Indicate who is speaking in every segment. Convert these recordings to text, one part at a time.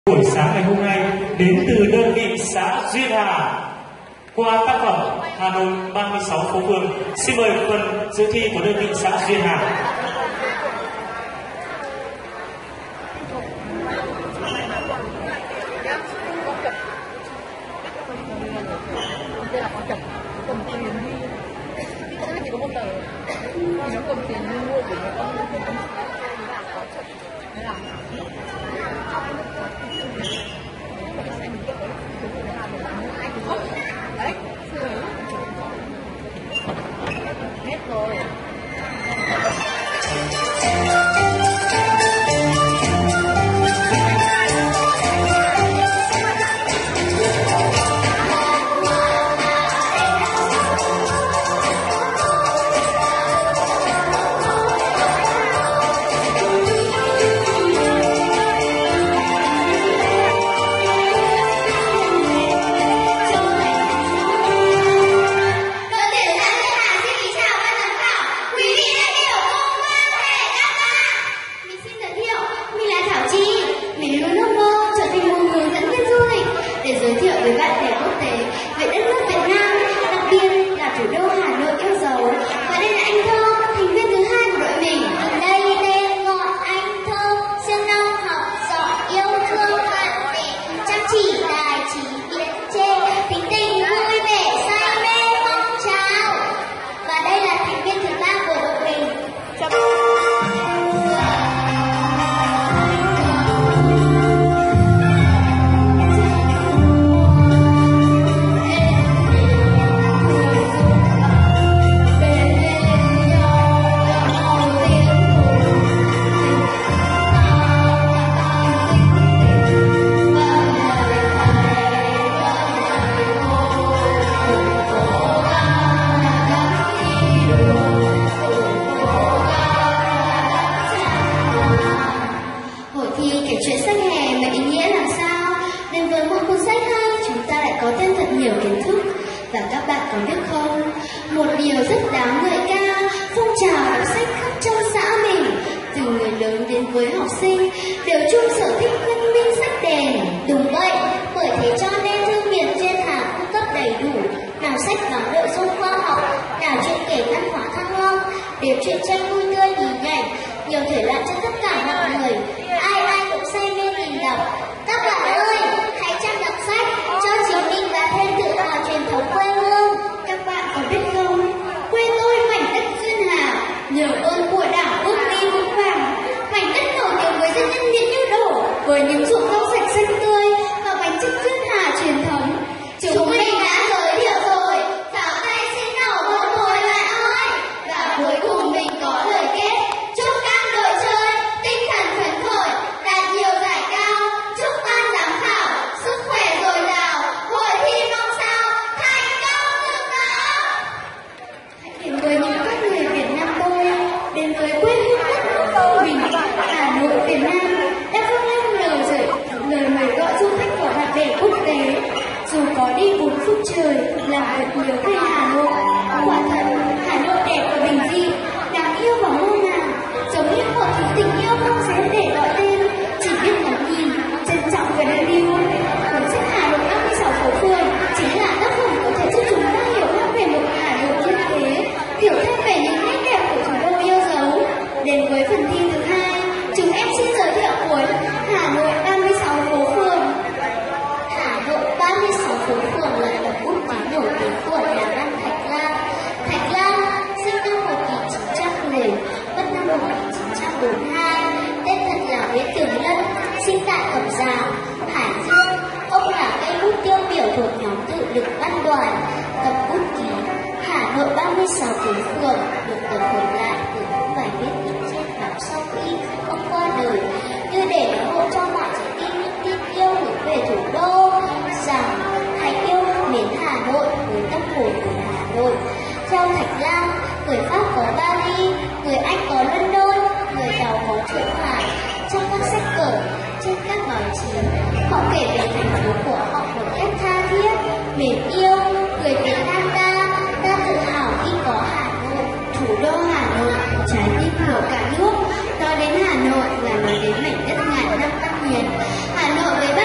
Speaker 1: Buổi sáng ngày hôm nay đến từ đơn vị xã Duyên Hà qua tác phẩm Hà Nội 36 phố phường. Xin mời phần dự thi của đơn vị xã Duyên Hà.
Speaker 2: Và các bạn có biết không, một điều rất đáng ngợi ca, phong trào đọc sách khắp trong xã mình, từ người lớn đến với học sinh, đều chung sở thích văn minh sách đèn. Đúng vậy, bởi thế cho nên thư viện trên hàng cung cấp đầy đủ, nào sách nói nội dung khoa học, nào chuyện kể văn hóa Thăng Long, đều chuyện tranh vui tươi nhí nhảnh, nhiều thể loại cho tất cả mọi người, ai ai cũng say mê tìm đọc. Các bạn ơi, hãy chăm đọc sách cho chính mình và thêm tự hào truyền thống quê hương. Các bạn có biết không, quê tôi mảnh đất Duyên Hà, nhờ ơn của Đảng bước đi vững vàng, mảnh đất nổi tiếng với danh nhân Nguyễn Như Đổ, với những ruộng rau sạch xanh tươi và bánh chưng Duyên Hà truyền thống. Chúng mình đã giới thiệu rồi, pháo tay xin nổ một hồi lại ơi. Và cuối cùng mình có lời kết, chúc các đội chơi tinh thần phấn khởi, đạt nhiều giải cao, chúc ban giám khảo sức khỏe dồi dào, hội thi mong sao thành công rực rỡ. Hãy đến với những con người Việt Nam tôi, đến với quê hương đất nước của mình, Hà Nội Việt Nam đã vang lên lời mời gọi du khách của bạn bè quốc tế. Dù có đi 4 phút trời, làm được nhiều về Hà Nội. Quả thật, Hà Nội đẹp và bình dị, đáng yêu và ngô ngàng, giống như một thứ tình yêu không dễ để gọi tên, chỉ biết ngắm nhìn, trân trọng và đáng yêu. Cuốn sách Hà Nội 36 phố phường chính là tác phẩm có thể giúp chúng ta hiểu hơn về một Hà Nội như thế, hiểu thêm về những nét đẹp của thủ đô yêu dấu. Đến với phần thi thứ hai, chúng em xin giới thiệu cuốn Hà Nội 36 phố phường. Hà Nội 36 phố phường là một bút ký nổi tiếng của nhà văn Thạch Lam. Thạch Lam sinh năm 1910, mất năm 1942, tên thật là Nguyễn Tường Lân, sinh tại Cẩm Giàng, Hải Dương. Ông là cây bút tiêu biểu thuộc nhóm tự lực văn đoàn. Tập bút ký Hà Nội 36 phố phường được tập hợp lại từ những bài viết in trên báo sau khi ông qua đời, như để ủng hộ cho mọi trái tim những tin yêu hướng về thủ đô, rằng hãy yêu mến Hà Nội với tâm hồn của Hà Nội. Theo Thạch Lam, người Pháp có Paris, người Anh có London, người Tàu có Thượng Hải. Trong các sách vở, trên các báo chí, họ kể về thành phố của họ một cách tha thiết, mến yêu. Người Việt Nam ta tự hào khi có Hà Nội, thủ đô Hà Nội, trái tim của cả nước. Nói đến Hà Nội là nói đến mảnh đất ngàn năm văn hiến. Hà Nội với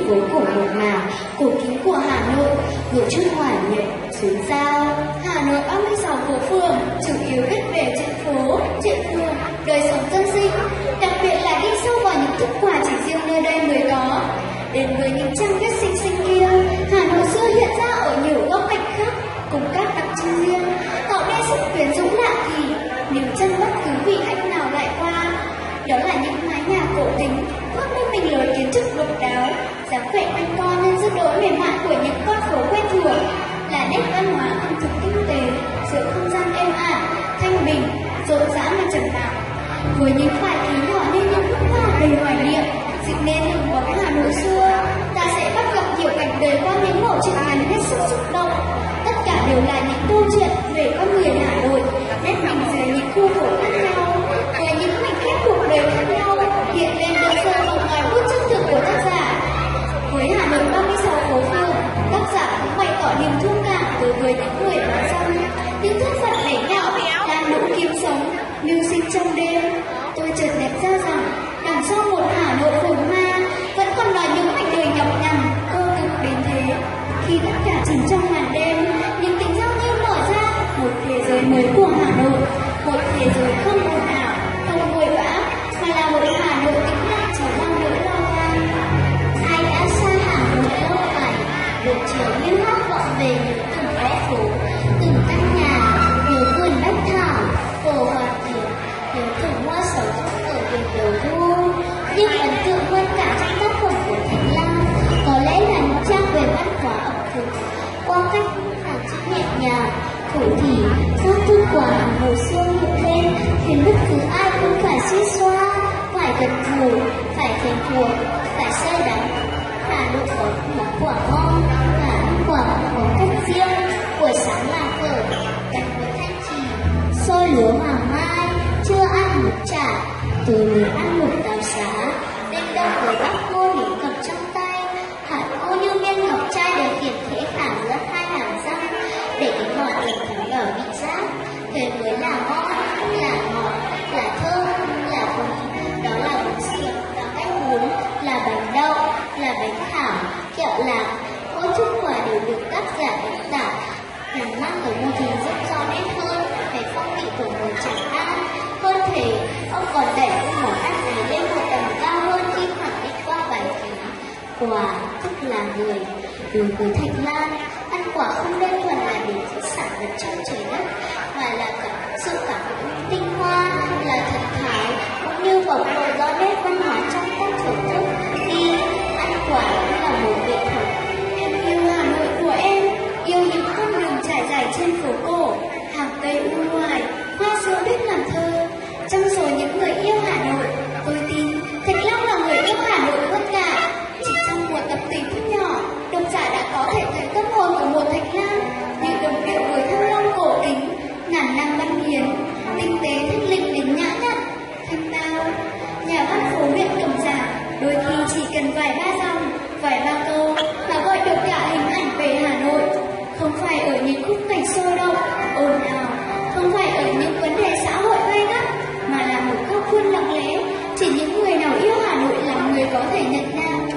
Speaker 2: phố cổ mộc mạc, cổ kính của Hà Nội, gửi chút hoài niệm xuyến sao. Hà Nội 36 phố phường, chủ yếu viết về chợ phố, chợ phường, đời sống dân sinh, đặc biệt là đi sâu vào những thức quà chỉ riêng nơi đây mới có. Đến với những trang viết xinh xinh kia, Hà Nội xưa hiện ra ở nhiều góc cạnh khác, cùng các đặc trưng riêng, tạo nên sức quyến rũ lạ kỳ, níu chân bất cứ vị khách nào lại qua. Đó là những mái nhà cổ kính, khoác lên mình lối kiến trúc độc đáo, dáng vẻ anh con nên rất đỗi mềm mại của những con phố quen thuộc, là nét văn hóa ẩm thực tinh tế giữa không gian êm ả, thanh bình, rộn rã mà trầm lặng. Với những bài ký nhỏ như những bức họa đầy hoài niệm, dựng nên hình bóng Hà Nội xưa, ta sẽ bắt gặp nhiều cảnh đời qua những mẩu chuyện ngắn hết sức xúc động. Tất cả đều là những câu chuyện về con người Hà Nội, nét mình dưới những khu phố khác nhau, với những khoảnh khắc cuộc đời khác nhau, hiện lên đơn sơ một ngòi bút chân thực của tác giả. Với Hà Nội 36 phố phường, tác giả cũng bày tỏ niềm thương cảm đối với những người bán rong, những thân phận bé nhỏ đang nỗ kiếm sống, mưu sinh trong đêm. Tôi chợt nhận ra rằng đằng sau một Hà Nội phồn hoa vẫn còn là những mảnh đời nhọc nhằn, cơ cực đến thế. Khi tất cả chìm trong màn đêm, những cánh răng như mở ra một thế giới mới của Hà Nội, một thế giới không ồn ào, không vội vã, mà là một Hà Nội tĩnh lặng chỉ mang nỗi lo toan. Ai đã xa Hà Nội lâu ngày, buổi chiều như hát vọng về những từng ngõ phố, từng căn nhà, nhớ vườn bách thảo, hồ Hoàn Kiếm, nhớ từng hoa sầu riêng ở vùng đầu thu. Nhưng ấn tượng hơn cả trong tác phẩm của Thành Lam có lẽ là những trang về văn hóa ẩm thực, qua cách hàng chữ nhẹ nhàng, thủ thỉ, các thức quà Hà Nội xưa hiện lên, khiến bất cứ ai cũng phải suy xoa, phải gật gù, phải thèm thuồng, phải say đắm. Hà Nội có món quà ngon, và ăn quà có cách riêng. Buổi sáng là phở, canh với thanh trì, xôi lúa hoàng mai, chưa ăn một chả, tối mới ăn một táo xá. Bên đông với bác cô lý cầm trong tay, hạt cô như viên ngọc trai để hiển thế khả giữa hai hàm răng, để cái ngọt được thấm vào vị giác. Thế mới là ngon, là ngọt, là thơm, là vị. Đó là bún xịt, là canh bún, là bánh đậu, là bánh thảo, kẹo lạc. Mỗi chút quà đều được tác giả đặc tả, nhằm mang tới một hình rất rõ nét hơn về phong vị của người Tràng An. Hơn thế, ông còn đẩy những món ăn này lên một tầm cao hơn khi khẳng định qua bài ký quà tức là người. Đối với Thành Lan, ăn quả không đơn thuần là để giữ sản vật trong trời đất, mà là cả sự cảm hứng tinh hoa, là thần thái, cũng như bộc lộ rõ nét văn hóa trong các thưởng thức. Đi ăn quả cũng là một nghệ thuật. Em yêu Hà Nội của em, yêu những con đường trải dài trên phố cổ, hàng cây u hoài, hoa sữa biết làm thơ. Trong số những người yêu Hà Nội, tôi tin Thạch Long là người yêu Hà Nội hơn cả. Chỉ trong một tập tình thơ nhỏ, độc giả đã có thể thấy tâm hồn của một Thạch Lam như đồng điệu với thăng long cổ kính, ngàn năm văn hiến, tinh tế thanh lịch đến nhã nhặn, thanh tao. Nhà văn phố huyện Cẩm Giàng đôi khi chỉ cần vài ba dòng, vài ba câu mà gọi được cả hình ảnh về Hà Nội. Không phải ở những khung cảnh sôi động, ồn ào, không phải ở những vấn đề xã hội gay gắt, mà là một góc khuôn lặng lẽ. Chỉ những người nào yêu Hà Nội là người có thể nhận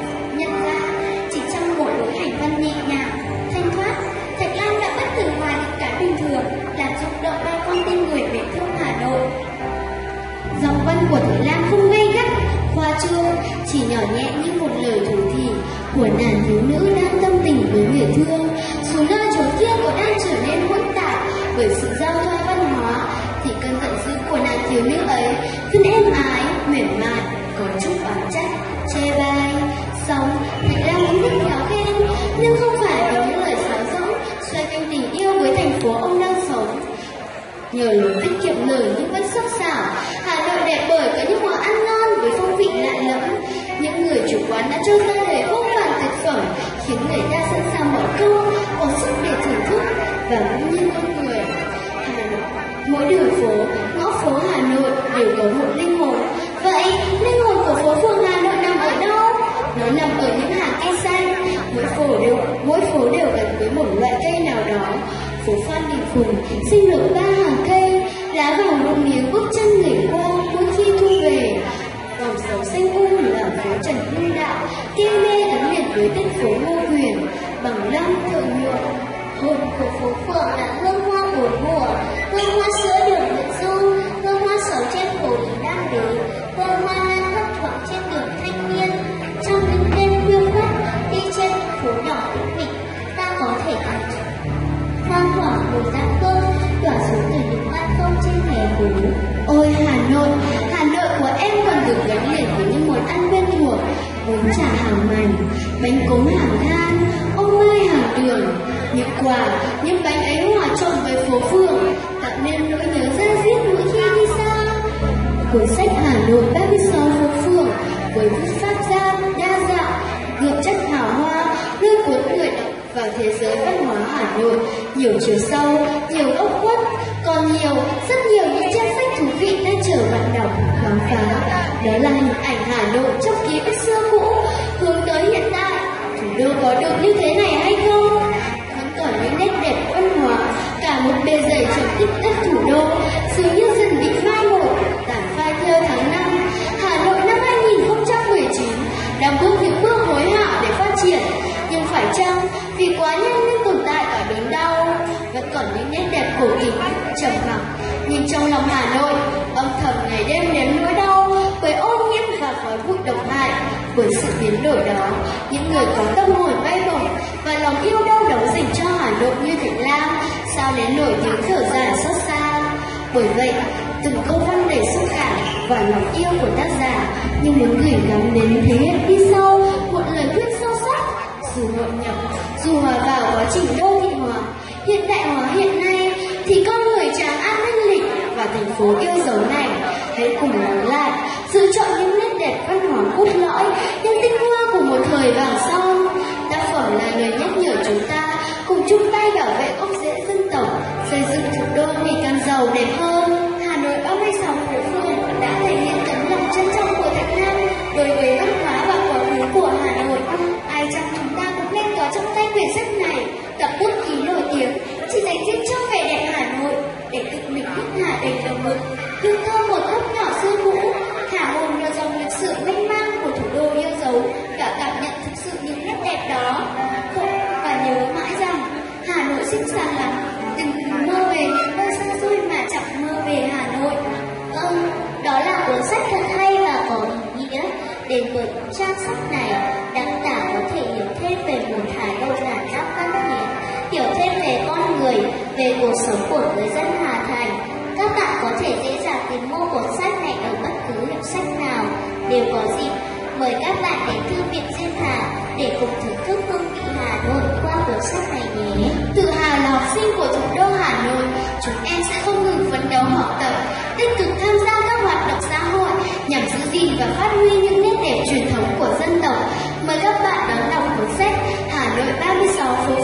Speaker 2: ra. Chỉ trong một lối hành văn nhẹ nhàng, thanh thoát, Thạch Lam đã bắt từng ngoài những cái bình thường, làm rung động bao con tim người mến thương Hà Nội. Dòng văn của Thạch Lam không gay gắt, hoa trương, chỉ nhỏ nhẹ như một lời thủ thỉ của nàng thiếu nữ đang tâm tình với người thương. Dù nơi chốn kia có đang trở nên hỗn tạp bởi sự giao thoa văn hóa, thì cơn giận dữ của nàng thiếu nữ ấy vẫn êm ái, mềm mại, có chút oán trách, chê bai. Xong, Thạch Lam cũng thích khéo khen, nhưng không phải vì những lời sáo rỗng xoay quanh tình yêu với thành phố ông đang sống. Nhờ lối tiết kiệm lời nhưng vẫn sắc sảo, Hà Nội đẹp bởi có những món ăn ngon với phong vị lạ lẫm. Những người chủ quán đã cho ra đời vô vàn thực phẩm, khiến người ta sẵn sàng bỏ công, có sức để thưởng thức. Và cũng như con người, Hà Nội, mỗi đường phố, ngõ phố Hà Nội đều có một linh hồn. Vậy, linh hồn của phố phường Hà Nội nằm ở đâu? Nó nằm ở những hàng cây xanh. Mỗi phố đều gắn với một loại cây nào đó. Phố Phan Đình Phùng sinh nở ba hàng cây, lá vàng rụng miếng bước chân người qua mỗi khi thu về. Dòng sống xanh là phố Trần Hưng Đạo, cây mê gắn liền với tên phố Ngô Quyền, Bằng Lâm, Thượng Nhượng. Hồn của phố Phường là hương hoa bốn mùa, hương hoa sữa đường Nguyễn Du, hương hoa sầu trên phố Lý Đăng Đế, hương hoa lan thấp thoáng trên đường Thanh Niên. Trong những đêm khuya khoắt đi trên phố nhỏ tĩnh mịch, ta có thể cảm hoang hỏa mùi giang thơm tỏa xuống từ những ban công trên hè phố. Ôi Hà Nội của em còn được gắn liền với những món ăn quen thuộc: bún chả hàng mành, bánh cốm hàng than, ô mai hàng đường. Những quà, những bánh ấy hòa trộn với phố phường, tạo nên nỗi nhớ da diết mỗi khi đi xa. Cuốn sách Hà Nội 36 phố phường với bút pháp đa dạng, gượng chất hào hoa, lôi cuốn người đọc vào thế giới văn hóa Hà Nội, nhiều chiều sâu, nhiều góc khuất, còn rất nhiều những trang sách thú vị đang chờ bạn đọc khám phá. Đó là hình ảnh Hà Nội trong ký ức xưa cũ hướng tới hiện tại. Thủ đô có được như thế này hay không? Vẫn còn những nét đẹp văn hóa, cả một bề dày trồng tích đất thủ đô dường như dần bị mai một, tàn phai theo tháng năm. Hà Nội năm 2019 đang bước những bước hối hả để phát triển, nhưng phải chăng vì quá nhanh nên tồn tại cả đớn đau? Vẫn còn những nét đẹp cổ kính, trầm mặc, nhưng trong lòng Hà Nội âm thầm ngày đêm nếm nỗi đau bởi ô nhiễm và khói bụi độc hại. Bởi sự biến đổi đó, những người có tâm hồn bay bổng và lòng yêu đau đớn dành cho Hà Nội như Thạch Lam sao đến nổi tiếng thở dài xót xa. Bởi vậy, từng câu văn đầy xúc cảm và lòng yêu của tác giả như muốn gửi gắm đến thế hệ đi sau một lời khuyên sâu sắc. Dù hội nhập, dù hòa vào quá trình đô thị hóa, hiện đại hóa hiện nay, thì con người tràng an thanh lịch và thành phố yêu dấu này hãy cùng lắng lại, giữ chọn những nét đẹp văn hóa cốt lõi, những tinh hoa của một thời vàng son. Tác phẩm là lời nhắc nhở chúng ta cùng chung tay bảo vệ gốc rễ dân tộc, xây dựng thủ đô ngày càng giàu đẹp hơn. Hà Nội 36 phố phường đã thể hiện tấm lòng trân trọng của Thạch Lam đối với văn hóa và quá khứ của Hà Nội. Ai trong chúng ta cũng nên có trong tay quyển sách này, tập bút ký nổi tiếng chỉ dành riêng cho vẻ đẹp Hà Nội, để tự mình hít hà đầy lồng ngực, hương thơm một góc nhỏ xưa cũ, thả hồn vào dòng lịch sử mênh mang của thủ đô yêu dấu và cảm nhận thực sự những nét đẹp đó. Và nhớ mãi rằng Hà Nội xinh xắn lắm, đừng mơ về những nơi xa xôi mà chẳng mơ về Hà Nội. Đó là cuốn sách thật hay và có ý nghĩa. Đến với trang sách này, tác giả có thể hiểu thêm về một Hà Nội giản giáp văn hiến, hiểu thêm về con người, về cuộc sống của người dân Hà Thành. Các bạn có thể dễ dàng tìm mua cuốn sách này ở bất cứ hiệu sách nào. Đều có dịp, mời các bạn đến Thư viện Diên Hà để cùng thưởng thức hương vị Hà Nội qua cuốn sách này nhé. Tự hào là học sinh của thủ đô Hà Nội, chúng em sẽ không ngừng phấn đấu học tập, tích cực tham gia các hoạt động xã hội nhằm giữ gìn và phát huy những nét đẹp truyền thống của dân tộc. Mời các bạn đón đọc cuốn sách Hà Nội 36 phố